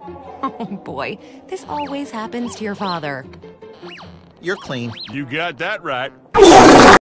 Oh boy, this always happens to your father. You're clean. You got that right.